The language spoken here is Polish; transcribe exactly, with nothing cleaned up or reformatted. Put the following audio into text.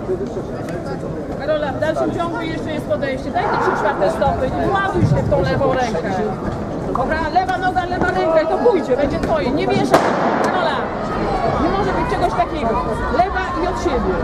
Karola, w dalszym ciągu jeszcze jest podejście. Daj te trzy czwarte stopy i właduj się w tą lewą rękę. Dobra, lewa noga, lewa ręka i to pójdzie, będzie twoje. Nie mieszaj. Karola, nie może być czegoś takiego. Lewa i od siebie.